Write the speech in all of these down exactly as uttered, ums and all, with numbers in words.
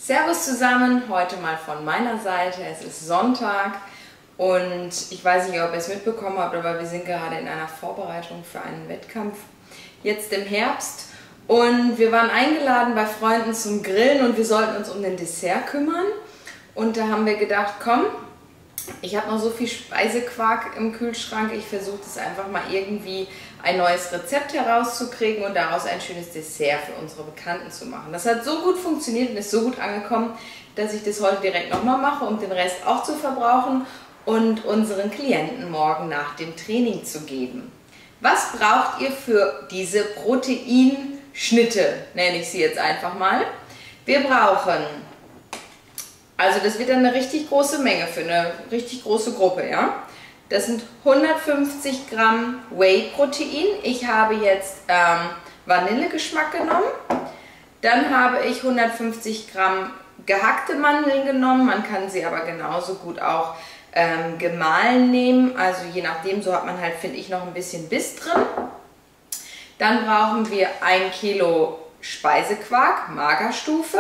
Servus zusammen, heute mal von meiner Seite. Es ist Sonntag und ich weiß nicht, ob ihr es mitbekommen habt, aber wir sind gerade in einer Vorbereitung für einen Wettkampf, jetzt im Herbst. Und wir waren eingeladen bei Freunden zum Grillen und wir sollten uns um den Dessert kümmern. Und da haben wir gedacht, komm, ich habe noch so viel Speisequark im Kühlschrank, ich versuche das einfach mal irgendwie ein neues Rezept herauszukriegen und daraus ein schönes Dessert für unsere Bekannten zu machen. Das hat so gut funktioniert und ist so gut angekommen, dass ich das heute direkt nochmal mache, um den Rest auch zu verbrauchen und unseren Klienten morgen nach dem Training zu geben. Was braucht ihr für diese Proteinschnitte, nenne ich sie jetzt einfach mal? Wir brauchen, also das wird dann eine richtig große Menge für eine richtig große Gruppe, ja? Das sind hundertfünfzig Gramm Whey-Protein. Ich habe jetzt ähm, Vanillegeschmack genommen. Dann habe ich hundertfünfzig Gramm gehackte Mandeln genommen. Man kann sie aber genauso gut auch ähm, gemahlen nehmen. Also je nachdem, so hat man halt, finde ich, noch ein bisschen Biss drin. Dann brauchen wir ein Kilo Speisequark, Magerstufe.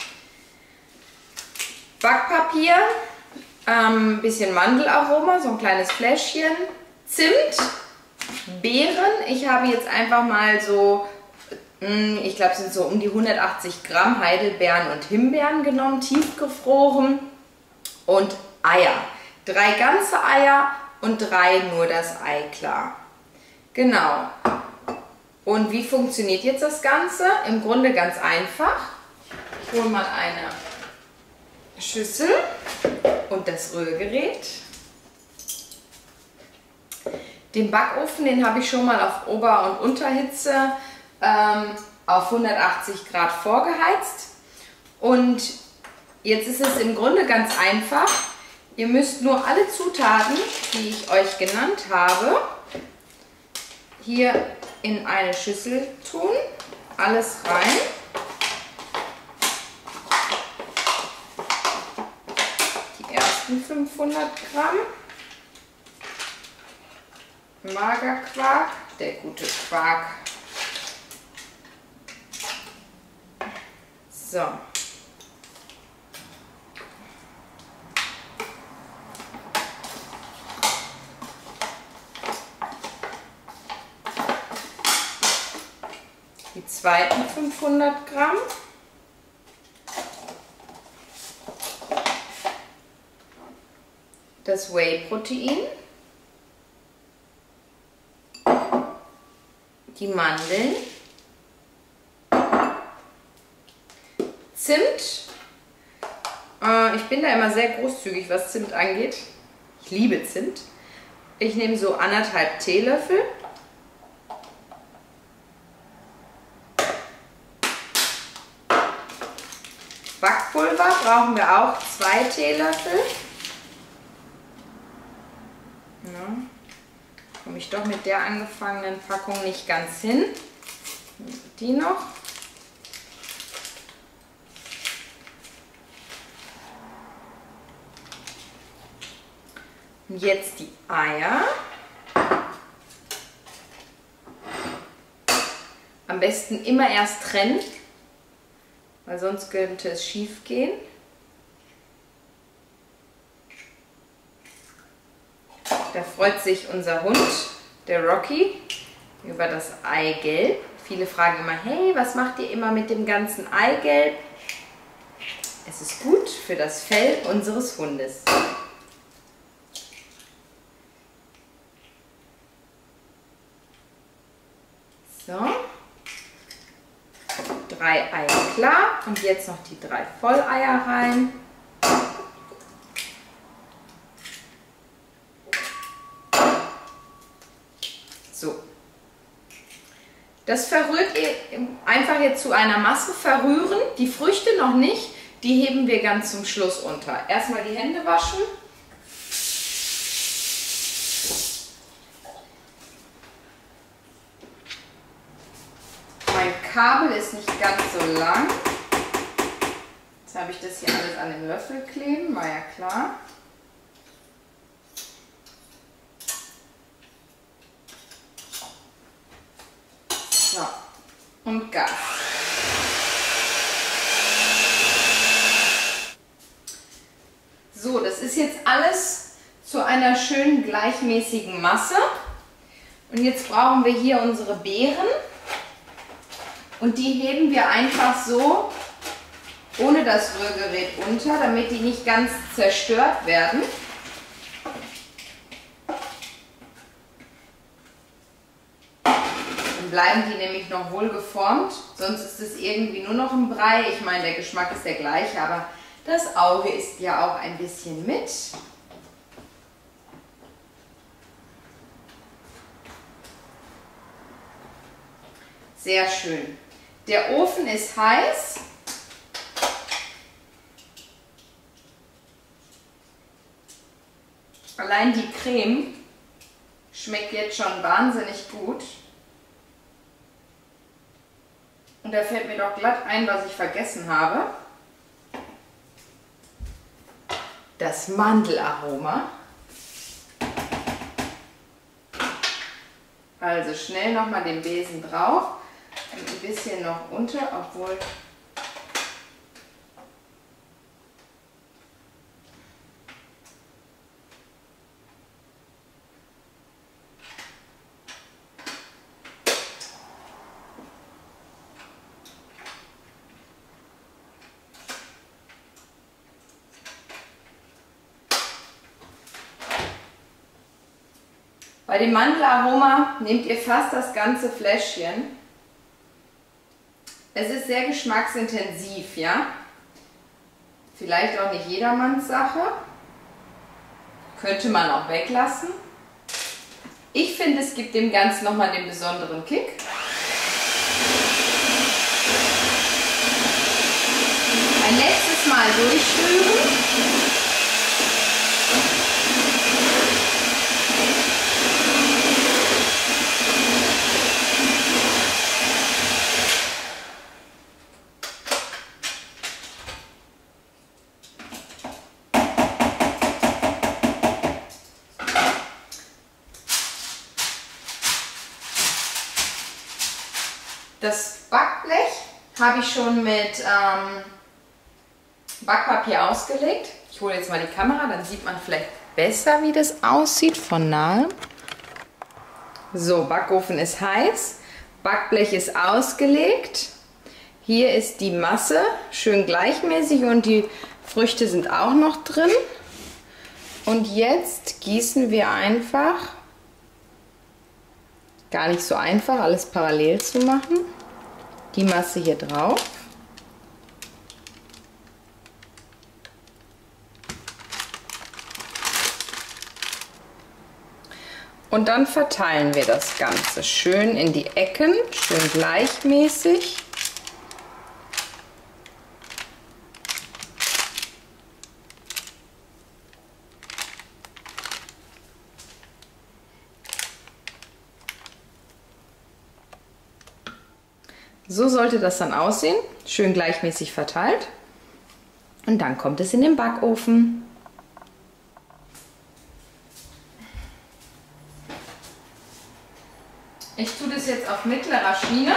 Backpapier. Ein ähm, bisschen Mandelaroma, so ein kleines Fläschchen, Zimt, Beeren. Ich habe jetzt einfach mal so, ich glaube es sind so um die hundertachtzig Gramm Heidelbeeren und Himbeeren genommen, tiefgefroren, und Eier. Drei ganze Eier und drei nur das Eiklar. Genau. Und wie funktioniert jetzt das Ganze? Im Grunde ganz einfach. Ich hole mal eine Schüssel und das Rührgerät. Den Backofen, den habe ich schon mal auf Ober- und Unterhitze ähm, auf hundertachtzig Grad vorgeheizt. Und jetzt ist es im Grunde ganz einfach. Ihr müsst nur alle Zutaten, die ich euch genannt habe, hier in eine Schüssel tun. Alles rein. fünfhundert Gramm Magerquark, der gute Quark. So. Die zweiten fünfhundert Gramm. Das Whey-Protein, die Mandeln, Zimt. Äh, ich bin da immer sehr großzügig, was Zimt angeht. Ich liebe Zimt. Ich nehme so anderthalb Teelöffel. Backpulver brauchen wir auch zwei Teelöffel. Ja, komme ich doch mit der angefangenen Packung nicht ganz hin. Die noch. Und jetzt die Eier. Am besten immer erst trennen, weil sonst könnte es schief gehen. Da freut sich unser Hund, der Rocky, über das Eigelb. Viele fragen immer, hey, was macht ihr immer mit dem ganzen Eigelb? Es ist gut für das Fell unseres Hundes. So. Drei Eier klar und jetzt noch die drei Volleier rein. So. Das verrührt ihr einfach jetzt zu einer Masse, verrühren. Die Früchte noch nicht, die heben wir ganz zum Schluss unter. Erstmal die Hände waschen. Mein Kabel ist nicht ganz so lang. Jetzt habe ich das hier alles an den Löffel kleben, war ja klar. So, und Gas. So, das ist jetzt alles zu einer schönen gleichmäßigen Masse. Und jetzt brauchen wir hier unsere Beeren. Und die heben wir einfach so ohne das Rührgerät unter, damit die nicht ganz zerstört werden. Dann bleiben die nämlich noch wohl geformt, sonst ist es irgendwie nur noch ein Brei. Ich meine, der Geschmack ist der gleiche, aber das Auge isst ja auch ein bisschen mit. Sehr schön. Der Ofen ist heiß. Allein die Creme schmeckt jetzt schon wahnsinnig gut. Und da fällt mir doch glatt ein, was ich vergessen habe. Das Mandelaroma. Also schnell nochmal den Besen drauf und ein bisschen noch unter, obwohl bei dem Mandelaroma nehmt ihr fast das ganze Fläschchen. Es ist sehr geschmacksintensiv, ja. Vielleicht auch nicht jedermanns Sache. Könnte man auch weglassen. Ich finde, es gibt dem Ganzen nochmal den besonderen Kick. Ein letztes Mal durchrühren. Das Backblech habe ich schon mit ähm, Backpapier ausgelegt. Ich hole jetzt mal die Kamera, dann sieht man vielleicht besser, wie das aussieht von nahe. So, Backofen ist heiß, Backblech ist ausgelegt. Hier ist die Masse schön gleichmäßig und die Früchte sind auch noch drin. Und jetzt gießen wir einfach, gar nicht so einfach, alles parallel zu machen, die Masse hier drauf. Und dann verteilen wir das Ganze schön in die Ecken, schön gleichmäßig. So sollte das dann aussehen, schön gleichmäßig verteilt. Und dann kommt es in den Backofen. Ich tue das jetzt auf mittlerer Schiene.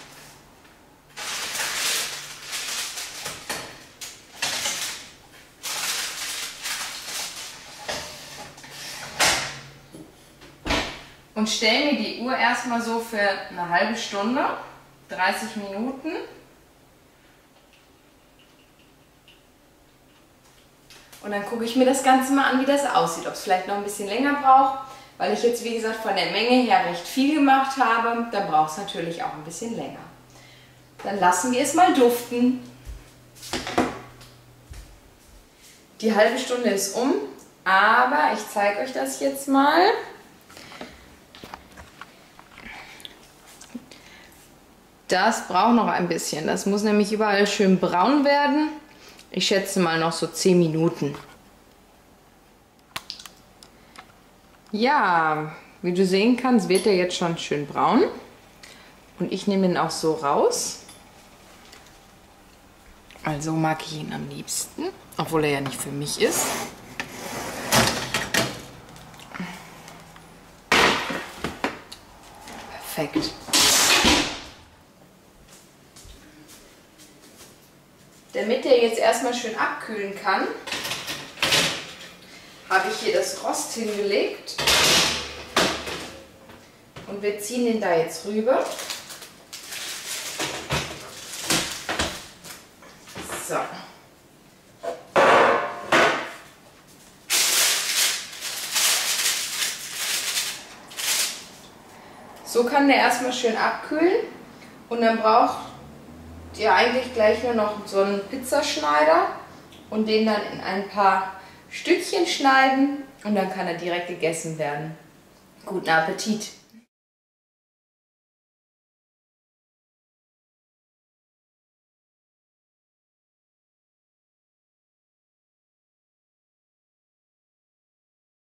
Und stelle mir die Uhr erstmal so für eine halbe Stunde. dreißig Minuten. Und dann gucke ich mir das Ganze mal an, wie das aussieht. Ob es vielleicht noch ein bisschen länger braucht, weil ich jetzt, wie gesagt, von der Menge her recht viel gemacht habe. Dann braucht es natürlich auch ein bisschen länger. Dann lassen wir es mal duften. Die halbe Stunde ist um, aber ich zeige euch das jetzt mal. Das braucht noch ein bisschen. Das muss nämlich überall schön braun werden. Ich schätze mal noch so zehn Minuten. Ja, wie du sehen kannst, wird er jetzt schon schön braun. Und ich nehme ihn auch so raus. Also mag ich ihn am liebsten, obwohl er ja nicht für mich ist. Perfekt. Damit der jetzt erstmal schön abkühlen kann, habe ich hier das Rost hingelegt und wir ziehen den da jetzt rüber. So. So kann der erstmal schön abkühlen und dann braucht ihr eigentlich gleich nur noch so einen Pizzaschneider und den dann in ein paar Stückchen schneiden und dann kann er direkt gegessen werden. Guten Appetit!